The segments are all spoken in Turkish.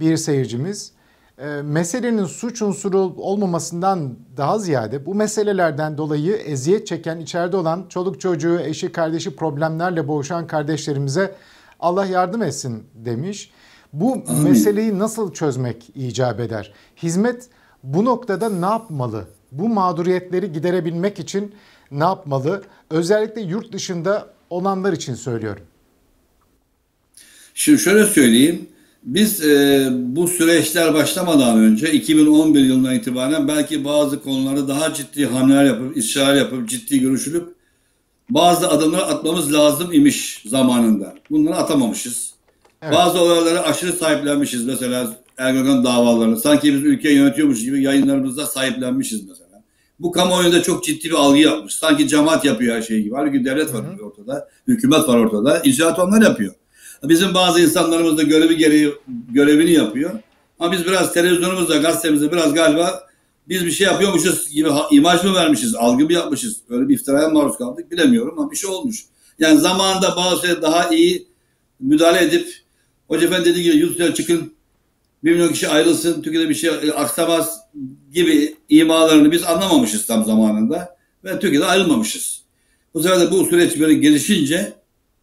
bir seyircimiz. Meselenin suç unsuru olmamasından daha ziyade bu meselelerden dolayı eziyet çeken, içeride olan çoluk çocuğu, eşi, kardeşi problemlerle boğuşan kardeşlerimize Allah yardım etsin demiş. Bu Amin. meseleyi nasıl çözmek icap eder? Hizmet bu noktada ne yapmalı? Bu mağduriyetleri giderebilmek için ne yapmalı? Özellikle yurt dışında olanlar için söylüyorum. Şimdi şöyle söyleyeyim. Biz bu süreçler başlamadan önce 2011 yılından itibaren belki bazı konularda daha ciddi hamleler yapıp, istişare yapıp, ciddi görüşülüp bazı adımlar atmamız lazım imiş zamanında. Bunları atamamışız. Evet. Bazı olaylara aşırı sahiplenmişiz. Mesela Ergenekon davalarını. Sanki biz ülkeyi yönetiyormuş gibi yayınlarımızda sahiplenmişiz mesela. Bu kamuoyunda çok ciddi bir algı yapmış. Sanki cemaat yapıyor her şeyi gibi. Halbuki devlet var ortada, hükümet var ortada. İcraat onlar yapıyor. Bizim bazı insanlarımız da görevi gereği görevini yapıyor. Ama biz biraz televizyonumuzda, gazetemizde biraz galiba biz bir şey yapıyormuşuz gibi imaj mı vermişiz, algı mı yapmışız? Böyle bir iftiraya maruz kaldık bilemiyorum ama bir şey olmuş. Yani zamanında bazı şeyler daha iyi müdahale edip Hoca Efendi dediği gibi yurt dışına çıkın, 1 milyon kişi ayrılsın, Türkiye'de bir şey aksamaz gibi imalarını biz anlamamışız tam zamanında ve Türkiye'de ayrılmamışız. Bu sefer de bu süreç böyle gelişince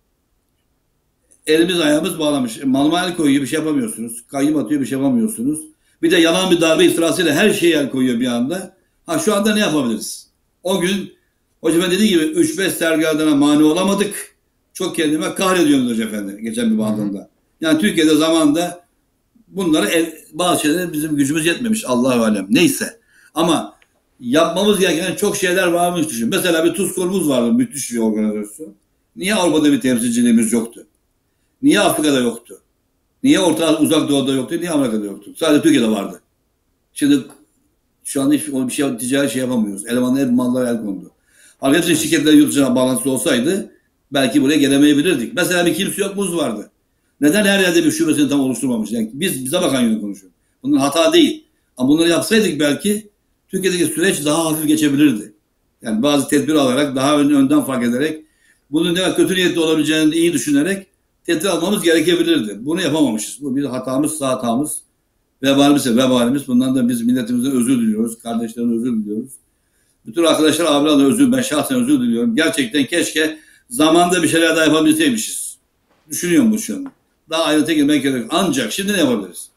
elimiz ayağımız bağlamış. Malıma el koyuyor, bir şey yapamıyorsunuz. Kayyum atıyor, bir şey yapamıyorsunuz. Bir de yalan bir darbe iftirasıyla her şeye el koyuyor bir anda. Ha şu anda ne yapabiliriz? O gün Hoca Efendi dediği gibi 3-5 sergilerdana mani olamadık. Çok kendime kahrediyorum Hoca Efendi geçen bir bandında. Yani Türkiye'de zamanında bunları bazı şeyler bizim gücümüz yetmemiş. Allahu alem. Neyse. Ama yapmamız gereken çok şeyler varmış düşün. Mesela bir Tuz Kolumuz vardı. Müthiş bir organizasyon. Niye Avrupa'da bir temsilciliğimiz yoktu? Niye Afrika'da yoktu? Niye Uzak Doğu'da yoktu? Niye Amerika'da yoktu? Sadece Türkiye'de vardı. Şimdi şu anda hiç bir şey, ticari şey yapamıyoruz. Elemanlar hep mallara el kondu. Hepsi şirketler yurt dışına bağlantısı olsaydı belki buraya gelemeyebilirdik. Mesela bir kimse yok muz vardı. Neden her yerde bir şubesini tam oluşturmamış? Yani bize bakan yönü konuşuyor. Bunun hata değil. Ama bunları yapsaydık belki Türkiye'deki süreç daha hafif geçebilirdi. Yani bazı tedbir alarak, daha önden fark ederek, bunun ne kadar kötü niyetli olabileceğini iyi düşünerek tedbir almamız gerekebilirdi. Bunu yapamamışız. Bu bir hatamız, hatamız. Vebalimiz. Bundan da biz milletimizden özür diliyoruz. Kardeşlerden özür diliyoruz. Bütün arkadaşlar, abilerden özür, ben şahsen özür diliyorum. Gerçekten keşke zamanda bir şeyler daha yapabilseymişiz. Düşünüyorum bu şu an. Daha ayrıntıya girmek gerek. Ancak şimdi ne yapabiliriz?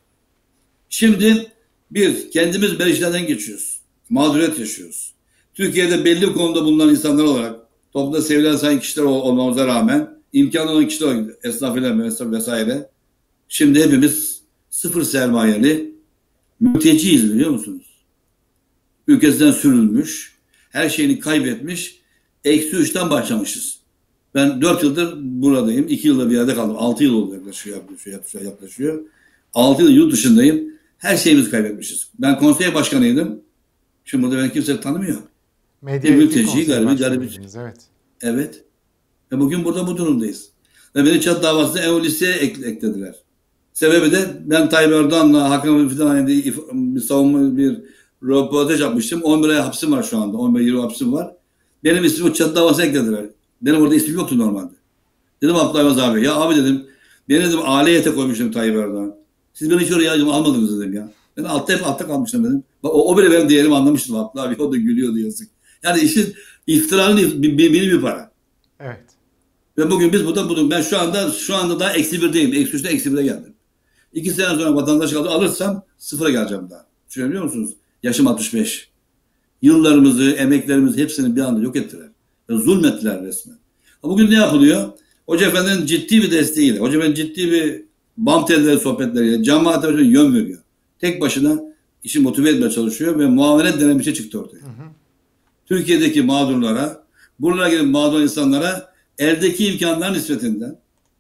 Şimdi kendimiz belişlerden geçiyoruz. Mağduriyet yaşıyoruz. Türkiye'de belli bir konuda bulunan insanlar olarak, toplumda sevilen sayın kişiler olmamıza rağmen, imkanı olan kişiler olarak, esnafıyla vesaire, şimdi hepimiz sıfır sermayeli mülteciyiz, biliyor musunuz? Ülkesinden sürülmüş, her şeyini kaybetmiş, -3'ten başlamışız. Ben 4 yıldır buradayım. 2 yılda bir yerde kaldım. 6 yıl oldu yaklaşıyor. 6 yıl yurt dışındayım. Her şeyimizi kaybetmişiz. Ben konsey başkanıydım. Şimdi burada beni kimse tanımıyor. Medya mülteci, garibi. Evet. Evet. Ve bugün burada bu durumdayız. Ve beni Çat davasında EO listeye eklediler. Sebebi de ben Tayyip Erdoğan'la Hakan Fidan'la bir savunma, bir röportaj yapmıştım. 11 ay hapsim var şu anda. 11-20 hapsim var. Benim ismimi Çat davasına eklediler. Benim orada ismim yoktu normalde. Dedim Abdülhamid abi, ya abi dedim, beni dedim aileye koymuştum Tayyip Erdoğan. Siz beni hiç oraya almadınız dedim ya. Ben hep altta kalmıştım dedim. O bile benim değerimi anlamıştım Abdülhamid abi. O da gülüyordu yazık. Yani işin iftiranın bir para. Evet. Ve bugün biz burada ben şu anda daha -1'deyim. -3'te -1'e geldim. 2 sene sonra vatandaş alırsam 0'a geleceğim daha. Düşünebiliyor musunuz? Yaşım 65. Yıllarımızı, emeklerimizi hepsini bir anda yok ettiler. Zulmettiler resmen. Bugün ne yapılıyor? Hoca Efendi'nin ciddi bir desteğiyle, Hoca Efendi ciddi bir bam telleri sohbetleriyle cemaate yön veriyor. Tek başına işi motive etmeye çalışıyor ve muavenet denen bir şey çıktı ortaya. Türkiye'deki mağdurlara, buralara gelip mağdur insanlara eldeki imkanlar nispetinden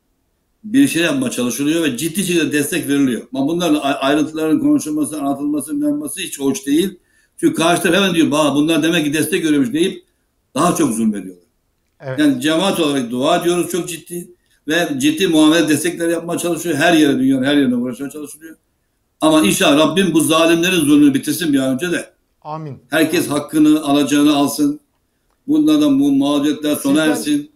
bir şey yapmaya çalışılıyor ve ciddi şekilde destek veriliyor. Ama bunların ayrıntıların konuşulması, anlatılması hiç hoş değil. Çünkü karşı taraf hemen diyor, bunlar demek ki destek görüyormuş deyip daha çok zulmediyorlar. Evet. Yani cemaat olarak dua ediyoruz çok ciddi ve ciddi muamele destekler yapmaya çalışıyor. Her yere, dünyanın her yerine uğraşmaya çalışılıyor. Ama inşallah Rabbim bu zalimlerin zulmünü bitirsin bir an önce de. Amin. Herkes hakkını alacağını alsın. Bunlardan bu mağduriyetler sona ersin.